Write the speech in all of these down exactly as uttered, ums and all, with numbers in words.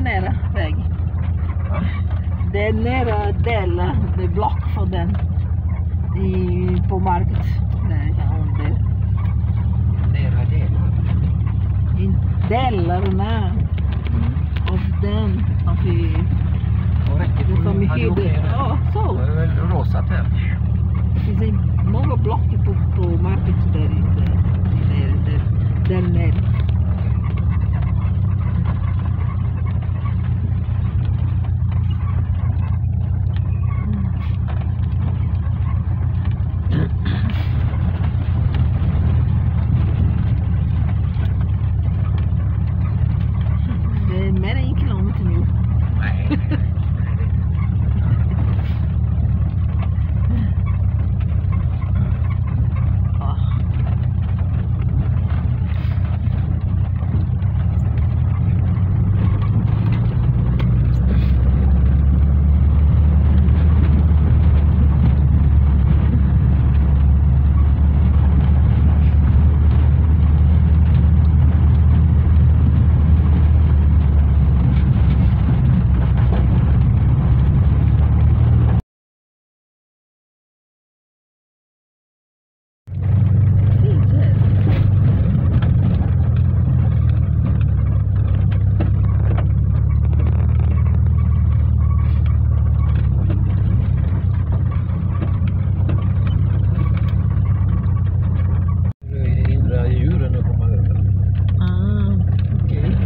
nära väg. Ja. Det är nära del, det är block för den. I, på market. Där, ja, där. Nära delar. I delarna Mm. av den. Av i, Och räcker det på som i hade åkt hyrde. ner där. Ja, så. Det är väl rosat här. Det finns många block på, på market där. Där, där, där, där nere. Det är mer än en kilometer nu. Nej, nej, nej. Ja. Fint här. Nu hindrar djuren att komma över. Ah, okej.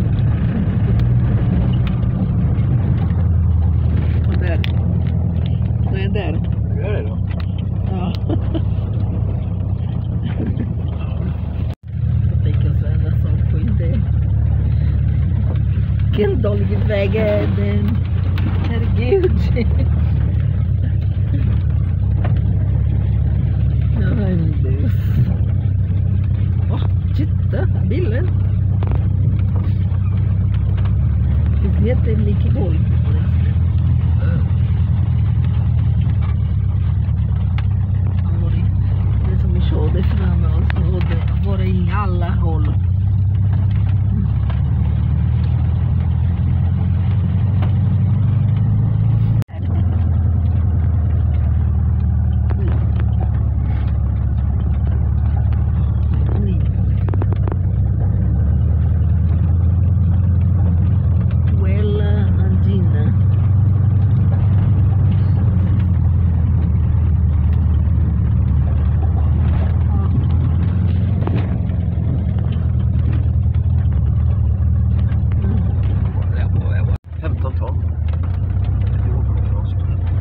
Och där. Nej, där. Gör det då? Ja. Jag tänker så enda som på inte. Vilken dålig väg är den? Herregud. Nej, men åh, titta, bilen. Det finns jättemycket golv på den. Det som vi körde framme och så var det var det i alla håll. Quella Andina. femton ton. Jordfrost.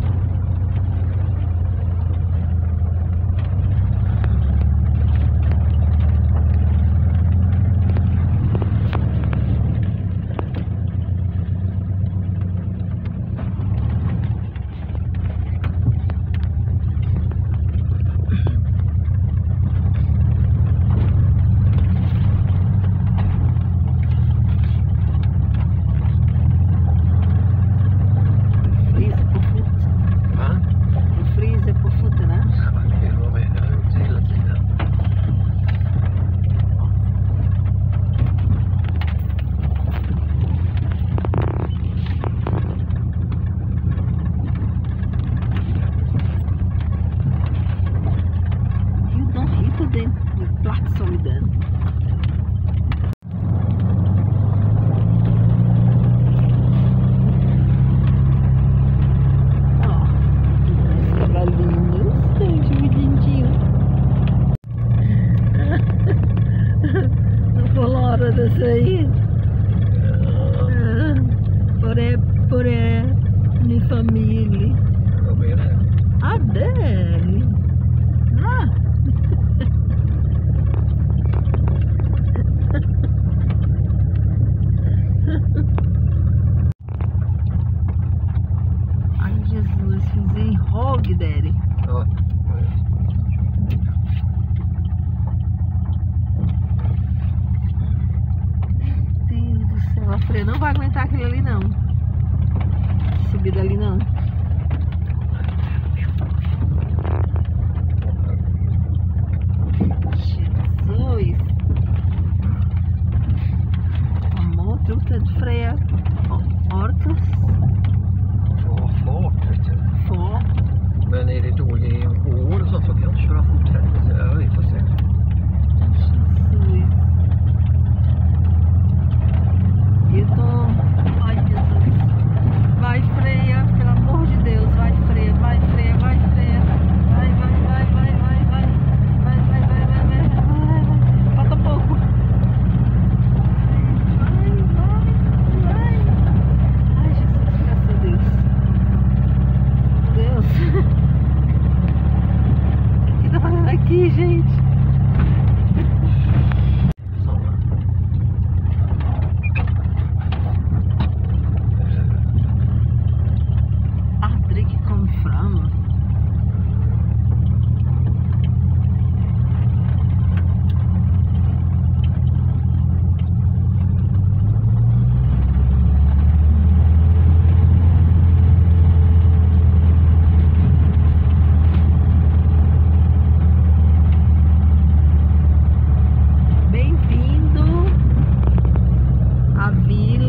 Fryser på fot. Va? Du fryser på fötterna. Ja, det är vad vi har gjort hela tiden. Jo, de hittade en plats som i den. Ja, det ska vara Linus, det är ju bonitinho. De förlorade sig. Ja, På det, på det, min familj. vad blir det? Ah, där. Ah. Ai, Jesus, fiz em rogue, Daddy. Ja. Deus do céu, a freia não vai aguentar aquilo ali, não. Subir dali, não. Jesus. A moto, tanto freia. Ó.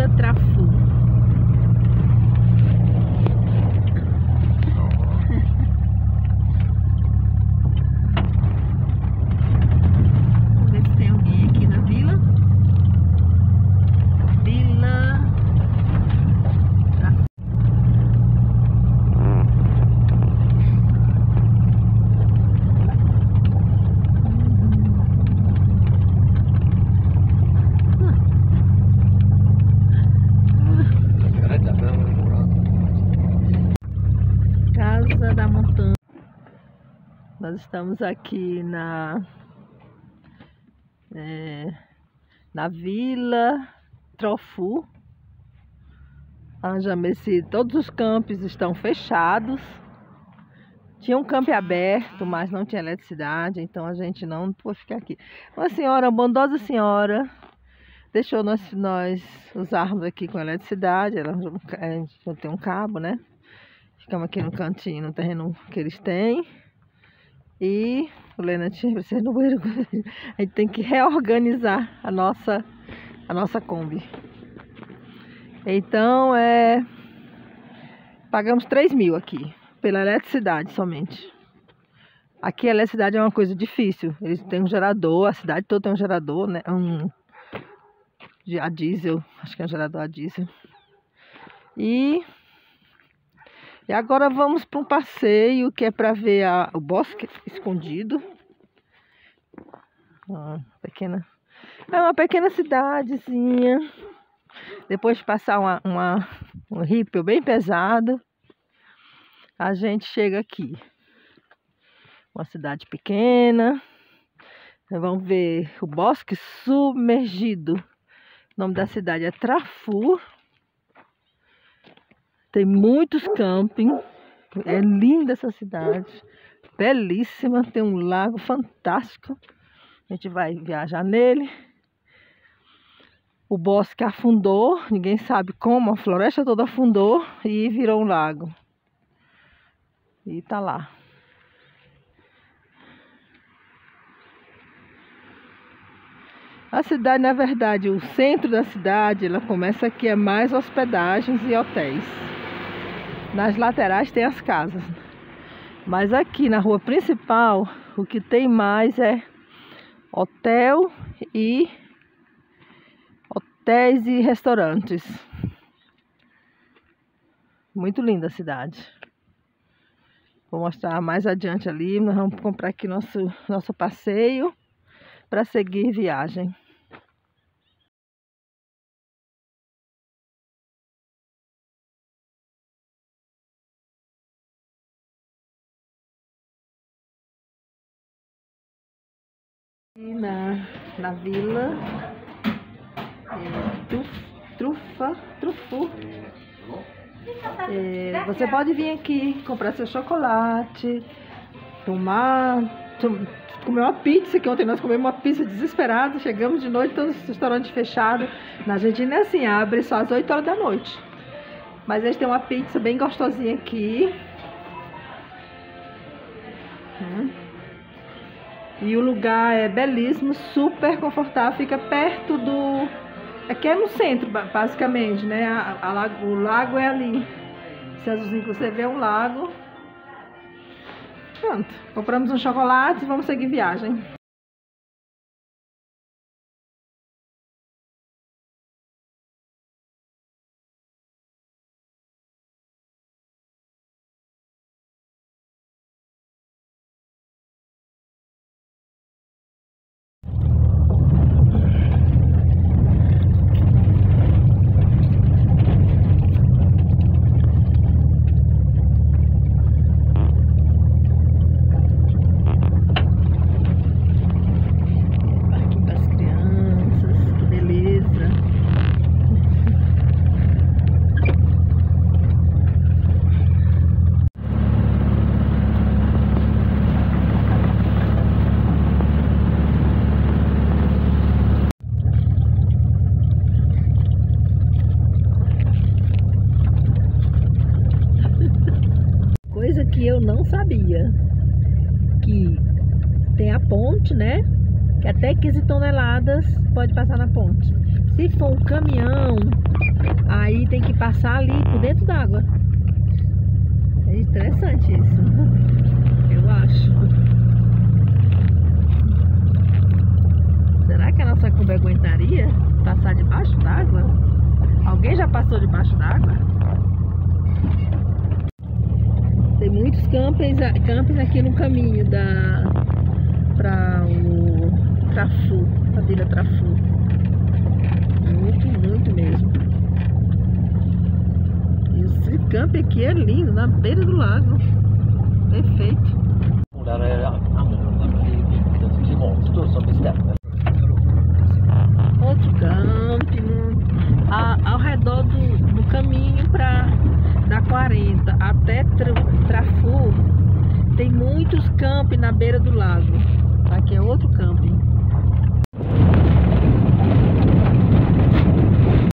Vila Trafu. Vamos ver se tem alguém aqui na vila. Vila Trafu. Casa da Montanha. Nós estamos aqui na é, na Vila Trafu. Anjameci, todos os campos estão fechados. Tinha um campo aberto, mas não tinha eletricidade, então a gente não pôde ficar aqui. Uma senhora, uma bondosa senhora, deixou nós, nós usarmos aqui com eletricidade. Ela já tem um cabo, né? Ficamos aqui no cantinho, no terreno que eles têm. E o Lena tinha precisa no banheiro. A gente tem que reorganizar a nossa, a nossa Kombi. Então, é, pagamos três mil aqui, pela eletricidade somente. Aqui a eletricidade é uma coisa difícil. Eles têm um gerador, a cidade toda tem um gerador, né? Um, a diesel, acho que é um gerador a diesel. E... E agora vamos para um passeio que é para ver a, o bosque escondido. Uma pequena, é uma pequena cidadezinha. Depois de passar uma, uma, um rípel bem pesado, a gente chega aqui. Uma cidade pequena. Vamos ver o bosque submergido. O nome da cidade é Trafu. Tem muitos campings, é linda essa cidade, belíssima, tem um lago fantástico, a gente vai viajar nele. O bosque afundou, ninguém sabe como, a floresta toda afundou e virou um lago. E tá lá. A cidade, na verdade, o centro da cidade, ela começa aqui, é mais hospedagens e hotéis. Nas laterais tem as casas, mas aqui na rua principal o que tem mais é hotel e hotéis e restaurantes. Muito linda a cidade. Vou mostrar mais adiante ali. Nós vamos comprar aqui nosso nosso passeio para seguir viagem. Na, na vila é, truf, Trufa, Trafu. É, você pode vir aqui comprar seu chocolate, tomar, tom, comer uma pizza, que ontem nós comemos uma pizza desesperada, chegamos de noite, todos os restaurantes fechados. Na Argentina é assim, abre só às oito horas da noite. Mas eles têm uma pizza bem gostosinha aqui. Hum. E o lugar é belíssimo, super confortável, fica perto do... Aqui é no centro, basicamente, né? A, a, o lago é ali. Esse azulzinho que você vê é um lago. Pronto, compramos um chocolate e vamos seguir viagem. Que eu não sabia, que tem a ponte, né, que até quinze toneladas pode passar na ponte. Se Se for um caminhão, aí tem que passar ali por dentro d'água. É interessante isso, eu acho. Será que a nossa Kombi aguentaria passar debaixo d'água? Alguém já passou debaixo d'água? Tem muitos campings, campings aqui no caminho da para o Trafu, a Vila Trafu. Muito, muito mesmo. E esse camping aqui é lindo, na beira do lago. Perfeito. Där är annorlunda, men det är viktigt att klimatet då som bestämmer. Outro camping a, ao redor do, do caminho para da quarenta até Tra, Trafu. Tem muitos camping na beira do lago. Aqui é outro camping.